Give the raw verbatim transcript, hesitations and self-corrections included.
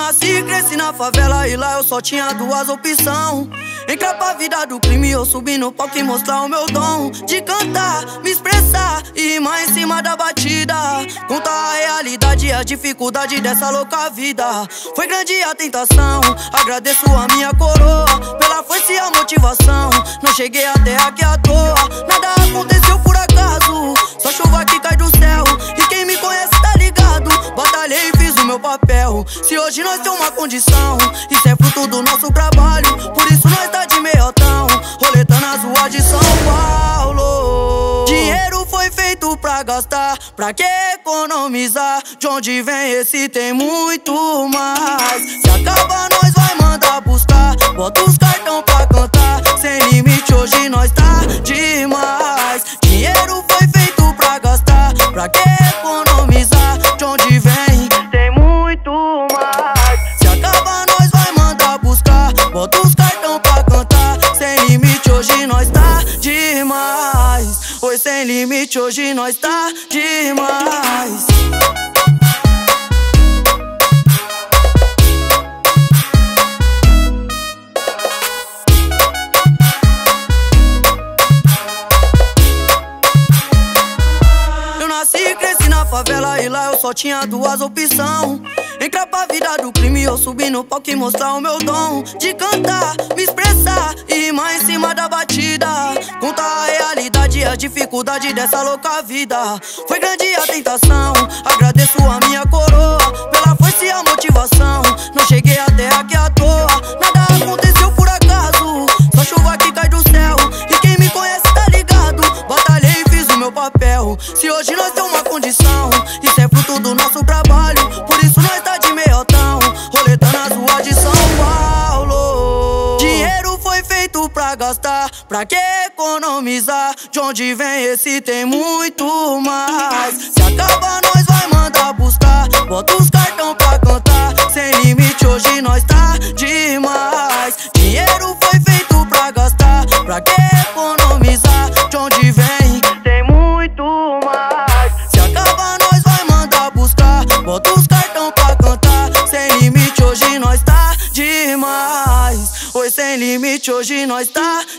nasci e cresci na favela e lá eu só tinha duas opções: entrar pra vida do crime ou subir no palco e mostrar o meu dom de cantar, me expressar e rimar em cima da batida, contar a realidade e a dificuldade dessa louca vida. Foi grande a tentação, agradeço a minha coroa pela força e a motivação. Não cheguei até aqui à toa, nada aconteceu por acaso, só chuva que cai do céu e quem me conhece tá ligado. Batalhei e fiz o meu papel. Se hoje nós temos uma condição, isso é fruto do nosso trabalho, por isso nós tá de meiotão, roletando as ruas de São Paulo. Dinheiro foi feito pra gastar, pra que economizar? De onde vem esse tem muito mais. Se acaba nós vai mandar buscar, bota os cartão pra cantar. Sem limite hoje nós tá demais. Dinheiro foi feito pra gastar, pra que economizar? De onde vem tem muito mais. Se acaba nós vai mandar buscar, bota os cartão pra cantar. Sem limite hoje nós tá demais. Oi, sem limite hoje nós tá demais. Favela e lá eu só tinha duas opções: entrar pra vida do crime ou subir no palco e mostrar o meu dom de cantar, me expressar e rimar em cima da batida, contar a realidade e a dificuldade dessa louca vida. Foi grande a tentação, agradeço a minha coroa pela força e a motivação. Não cheguei até aqui à toa, nada aconteceu por acaso, só chuva que cai do céu e quem me conhece tá ligado. Batalhei e fiz o meu papel. Se hoje nós temos uma condição, isso é fruto do nosso trabalho, por isso nós tá de meiotão, roletando as ruas de São Paulo. Dinheiro foi feito pra gastar, pra que economizar? De onde vem esse tem muito mais. Se acaba nós vai mandar buscar, bota os cartão pra cantar. Sem limite hoje nós tá demais. Dinheiro foi feito pra gastar, pra que economizar? De onde vem tem muito mais. Se acaba nós vai mandar buscar, bota os cartão pra cantar. Sem limite hoje nós tá demais. Oi, sem limite hoje nós tá